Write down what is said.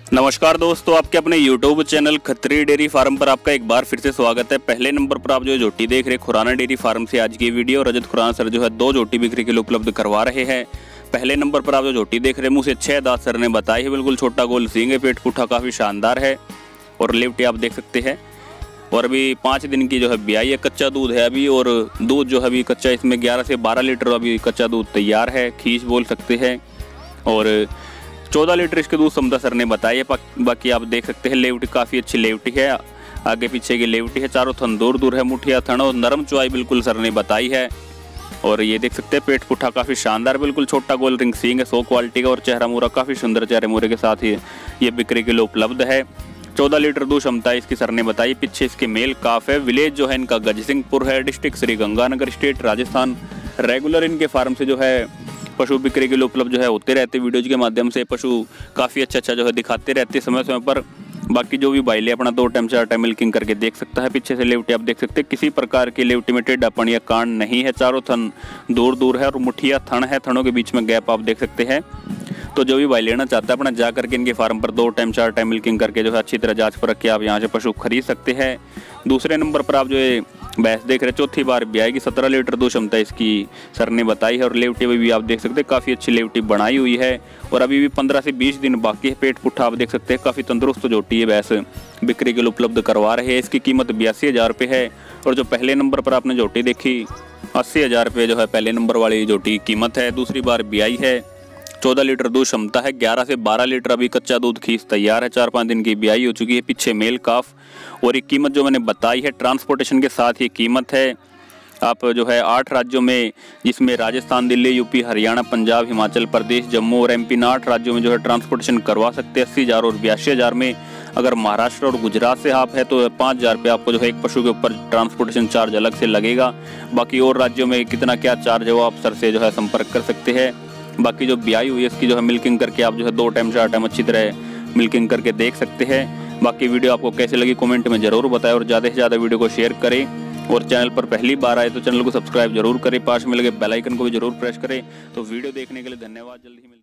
नमस्कार दोस्तों, आपके अपने YouTube channel Khatri dairy farm पर आपका एक बार फिर से स्वागत है। पहले नंबर पर आप जो झोटी देख रहे हैं खुराना डेयरी फार्म से आज की वीडियो। रजत खुराना सर जो है 2 झोटी बिक्री के लिए उपलब्ध करवा रहे हैं। पहले नंबर पर आप जो झोटी देख रहे हैं मुँह से 6 दांत सर ने बताई है, बिल्कुल छोटा गोल सींग है, पेट पुट्ठा काफ़ी शानदार है और लेवटी आप देख सकते हैं। और अभी 5 दिन की जो है ब्याई है, कच्चा दूध है अभी, और दूध जो है अभी कच्चा, इसमें 11 से 12 लीटर अभी कच्चा दूध तैयार है, खींच बोल सकते हैं। और 14 लीटर इसके दूध क्षमता सर ने बताई है। बाकी आप देख सकते हैं लेवटी काफ़ी अच्छी लेवटी है, आगे पीछे की लेवटी है, चारों थन दूर दूर है, मुठिया थन और नरम चुआई बिल्कुल सर ने बताई है। और ये देख सकते हैं पेट पुट्ठा काफ़ी शानदार, बिल्कुल छोटा गोल रिंग सींग है, 100 क्वालिटी का, और चेहरा मूरा काफ़ी सुंदर चेहरे मूरे के साथ ही ये बिक्री के लिए उपलब्ध है। 14 लीटर दूध क्षमता इसकी सर ने बताई। पीछे इसके मेल काफ है। विलेज जो है इनका गजसिंहपुर है, district Shri Ganganagar, state Rajasthan. Regular इनके फार्म से जो है पशु बिक्री के लिए उपलब्ध जो है होते रहते, वीडियोज के माध्यम से पशु काफ़ी अच्छा जो है दिखाते रहते समय समय पर। बाकी जो भी भाई ले अपना 2 टाइम 4 टाइम मिल्किंग करके देख सकता है। पीछे से लेवटी आप देख सकते हैं, किसी प्रकार की लेवटी में टेढ़ापन या कांड नहीं है, चारों थन दूर दूर है और मुठिया थन है, थनों के बीच में गैप आप देख सकते हैं। तो जो भी भाई लेना चाहता है अपना जा करके इनके फार्म पर 2 टाइम 4 टाइम मिल्किंग करके जो है अच्छी तरह जांच पर रख के आप यहाँ से पशु खरीद सकते हैं। दूसरे नंबर पर आप जो है भैंस देख रहे हैं, चौथी बार ब्याई की, 17 लीटर दूध क्षमता इसकी सर ने बताई है। और लेवटी भी आप देख सकते हैं, काफ़ी अच्छी लेवटी बनाई हुई है और अभी भी 15 से 20 दिन बाकी है। पेट पुट्ठा आप देख सकते हैं, काफ़ी तंदुरुस्त झोटी है, भैंस बिक्री के लिए उपलब्ध करवा रहे हैं। इसकी कीमत 82,000 रुपये है। और जो पहले नंबर पर आपने झोटी देखी 80,000 रुपये जो है पहले नंबर वाली झोटी की कीमत है। दूसरी बार ब्याई है, 14 लीटर दूध क्षमता है, 11 से 12 लीटर अभी कच्चा दूध खींच तैयार है, 4-5 दिन की ब्याई हो चुकी है। पीछे मेल काफ, और ये कीमत जो मैंने बताई है ट्रांसपोर्टेशन के साथ ये कीमत है। आप जो है 8 राज्यों में, जिसमें राजस्थान, दिल्ली, यूपी, हरियाणा, पंजाब, हिमाचल प्रदेश, जम्मू और एमपी, 8 राज्यों में जो है ट्रांसपोर्टेशन करवा सकते हैं 80,000 और 82,000 में। अगर महाराष्ट्र और गुजरात से आप है तो 5,000 रुपये आपको जो है एक पशु के ऊपर ट्रांसपोर्टेशन चार्ज अलग से लगेगा। बाकी और राज्यों में कितना क्या चार्ज है वो आप सर से जो है संपर्क कर सकते हैं। बाकी जो ब्याई हुई है इसकी जो है मिल्किंग करके आप जो है 2 टाइम 4 टाइम अच्छी तरह मिल्किंग करके देख सकते हैं। बाकी वीडियो आपको कैसे लगी कमेंट में ज़रूर बताएं और ज़्यादा से ज़्यादा वीडियो को शेयर करें। और चैनल पर पहली बार आए तो चैनल को सब्सक्राइब जरूर करें, पास में लगे बेल आइकन को भी जरूर प्रेस करें। तो वीडियो देखने के लिए धन्यवाद, जल्दी ही